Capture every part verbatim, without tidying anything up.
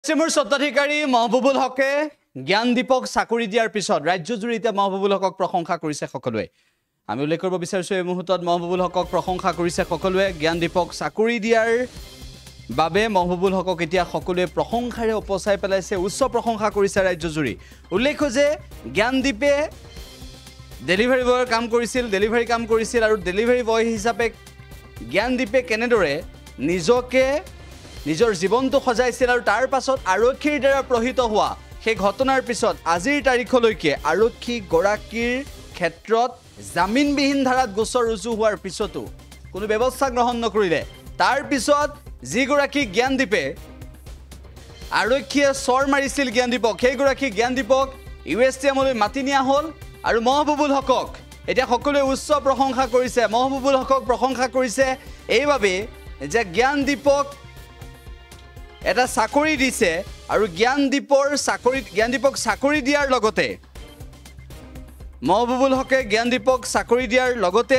Simur Sotadhikari Mahbubul Hoke জ্ঞান দীপক চাকৰি দিয়াৰ পিছত ৰাজ্যজুৰি এতিয়া মহবুবুল হকক প্ৰশংসা কৰিছে সকলোৱে আমি উল্লেখ কৰিব বিচাৰিছো এই মুহূৰ্তত মহবুবুল হকক প্ৰশংসা কৰিছে সকলোৱে জ্ঞান দীপক চাকৰি দিয়াৰ বাবে মহবুবুল হকক এতিয়া সকলোৱে প্ৰশংসাৰে উপচাই পেলাইছে উচ্চ প্ৰশংসা কৰিছে ৰাজ্যজুৰি উল্লেখ যে জ্ঞান দীপে ডেলিভাৰী বয়ৰ কাম কৰিছিল ডেলিভাৰী কাম কৰিছিল আৰু ডেলিভাৰী বয় হিচাপে জ্ঞান দীপে কেনেদৰে নিজকে নিজৰ জীৱনটো সজাইছিল আৰু তাৰ পাছত আৰক্ষীৰ দ্বাৰা প্ৰহিত হোৱা সেই ঘটনাৰ পিছত আজিৰ তাৰিখলৈকে আৰক্ষী গৰাকীৰ ক্ষেত্ৰত জামিনবিহীন ধাৰাত গোচৰ ৰুজু হোৱাৰ পিছতো কোনো ব্যৱস্থা গ্ৰহণ নকৰিলে তাৰ পিছত যি গৰাকী জ্ঞান দীপে আৰক্ষীয়ে চৰ মাৰিছিল জ্ঞান দীপক সেই গৰাকী জ্ঞান দীপক ইউএছটিএমলৈ মাতি নিয়া হ'ল আৰু মহবুবুল হকক এতিয়া সকলোৱে উচ্চ প্ৰশংসা কৰিছে মহবুবুল হকক প্ৰশংসা কৰিছে এইভাবে যে জ্ঞান দীপক এটা চাকৰি দিছে আৰু জ্ঞান দীপৰ চাকৰি জ্ঞান দীপক চাকৰি দিয়াৰ লগতে মহবুবুল হকে জ্ঞান দীপক চাকৰি দিয়াৰ লগতে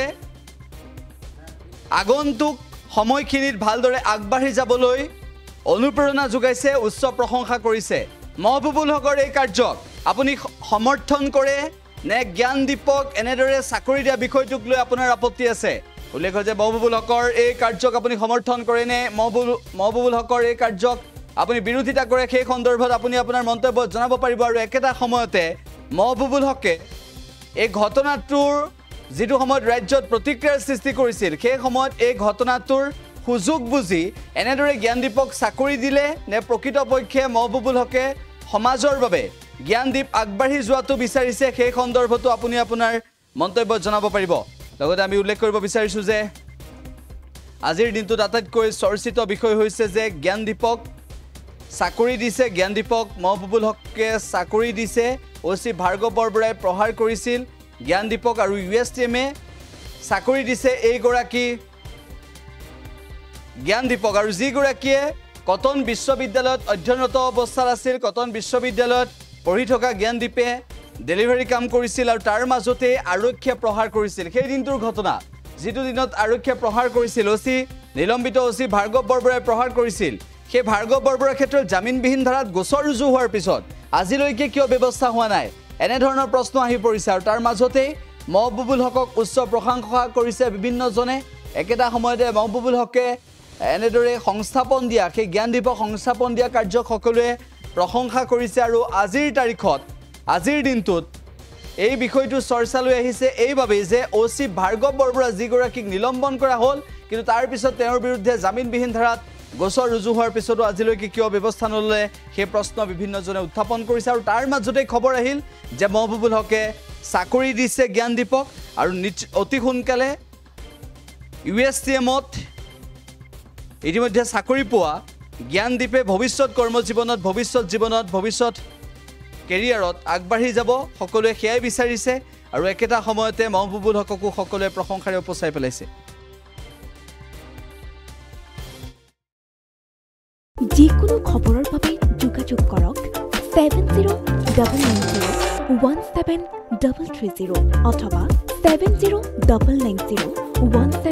আগন্তুক সময়খিনিত ভালদৰে আগবাঢ়ি যাবলৈ অনুপ্ৰেৰণা যোগাইছে উচ্চ প্ৰশংসা কৰিছে মহবুবুল হকৰ এই কাৰ্যক আপুনি সমৰ্থন কৰে নে জ্ঞান দীপক এনেদৰে চাকৰি দিয়া বিষয়টোক লৈ আপোনাৰ আপত্তি আছে উল্লেখ যে মহবুবুল হকৰ এই কাৰ্যক আপুনি সমৰ্থন কৰে নে মহবুবুল মহবুবুল হকৰ এই কাৰ্যক আপুনি বিৰোধিতা কৰে সেই সন্দৰ্ভত আপুনি আপোনাৰ মন্তব্য জনাব পাৰিব আৰু একেটা সময়তে মহবুবুল হকে এই ঘটনাটোৰ যেটো সময়ত ৰাজ্যত প্ৰতিক্ৰিয়াৰ সৃষ্টি কৰিছিল সেই সময়ত এই ঘটনাটোৰ সুযোগ বুজি এনেদৰে জ্ঞান দীপক চাকৰি দিলে নে প্ৰকৃতপক্ষে মহবুবুল হকে সমাজৰ বাবে জ্ঞান দীপ আগবাঢ়ি যোৱাটো বিচাৰিছে সেই সন্দৰ্ভতো আপুনি আপোনাৰ মন্তব্য জনাব পাৰিব লগতে আমি উল্লেখ কৰিব বিচাৰিছো যে আজিৰ দিনটোত আটাইতকৈ চৰ্চিত বিষয় হৈছে যে জ্ঞান দীপক চাকৰি দিছে জ্ঞান দীপক মহবুবুল হকে চাকৰি দিছে ওসি ভাৰ্গৱ বৰবৰাই প্ৰহাৰ কৰিছিল জ্ঞান দীপক আৰু ইউএছটিএমে চাকৰি দিছে এই গৰাকী জ্ঞান দীপক আৰু যি গৰাকীয়ে কটন বিশ্ববিদ্যালয়ত অধ্যয়নৰত অৱস্থাত আছিল কটন বিশ্ববিদ্যালয়ত পঢ়ি থকা জ্ঞান দীপে ডেলিভাৰী কাম কৰিছিল আৰু তাৰ মাজতে আৰক্ষীয়ে প্ৰহাৰ কৰিছিল সেই দিনটোৰ ঘটনা যেটো দিনত আৰক্ষীয়ে প্ৰহাৰ কৰিছিল ওসি নিলম্বিত ওসি ভাৰ্গৱ বৰবৰাই প্ৰহাৰ কৰিছিল সেই ভাৰ্গৱ বৰবৰাৰ ক্ষেত্ৰত জামিনবিহীন ধাৰাত গোচৰ ৰুজু হোৱাৰ পিছত আজিলৈকে কিয় ব্যৱস্থা হোৱা নাই এনে ধৰণৰ প্ৰশ্ন আহি পৰিছে আৰু তাৰ মাজতে মহবুবুল হকক উচ্চ প্ৰশংসা কৰিছে বিভিন্নজনে একেটা সময়তে মহবুবুল হকে এনেদৰে সংস্থাপন দিয়া সেই জ্ঞান দীপক সংস্থাপন দিয়া কাৰ্যক সকলোৱে প্ৰশংসা কৰিছে আৰু আজিৰ তাৰিখত আজিৰ দিনটোত এই বিষয়টো চৰ্চালৈ আহিছে এইভাবে যে ওসি ভাৰ্গৱ বৰবৰা যি গৰাকীক নিলম্বন কৰা হ'ল কিন্তু তাৰ পিছত তেওঁৰ বিৰুদ্ধে জামিনবিহীন ধাৰাত গোচৰ ৰুজু হোৱাৰ পিছতো আজিলৈকে কিয় ব্যৱস্থা নললে সেই প্ৰশ্ন বিভিন্নজনে উত্থাপন কৰিছে আৰু তাৰ মাজতে খবৰ আহিল যে মহবুবুল হকে চাকৰি দিছে জ্ঞান দীপক আৰু অতি সোনকালে ইউএছটিএমত ইতিমধ্যে চাকৰি পোৱা জ্ঞান দীপে ভৱিষ্যত কৰ্মজীৱনত ভৱিষ্যত জীৱনত ভৱিষ্যত কেৰিয়াৰত আগবাঢ়ি যাব সকলোৱে সেয়াই বিচাৰিছে আৰু একেটা সময়তে মহবুবুল হককো সকলোৱে প্ৰশংসাৰে উপচাই পেলাইছে যিকোনো খবৰৰ বাবে যোগাযোগ কৰক seven zero nine nine zero one seven three three zero অথবা seven zero nine nine zero one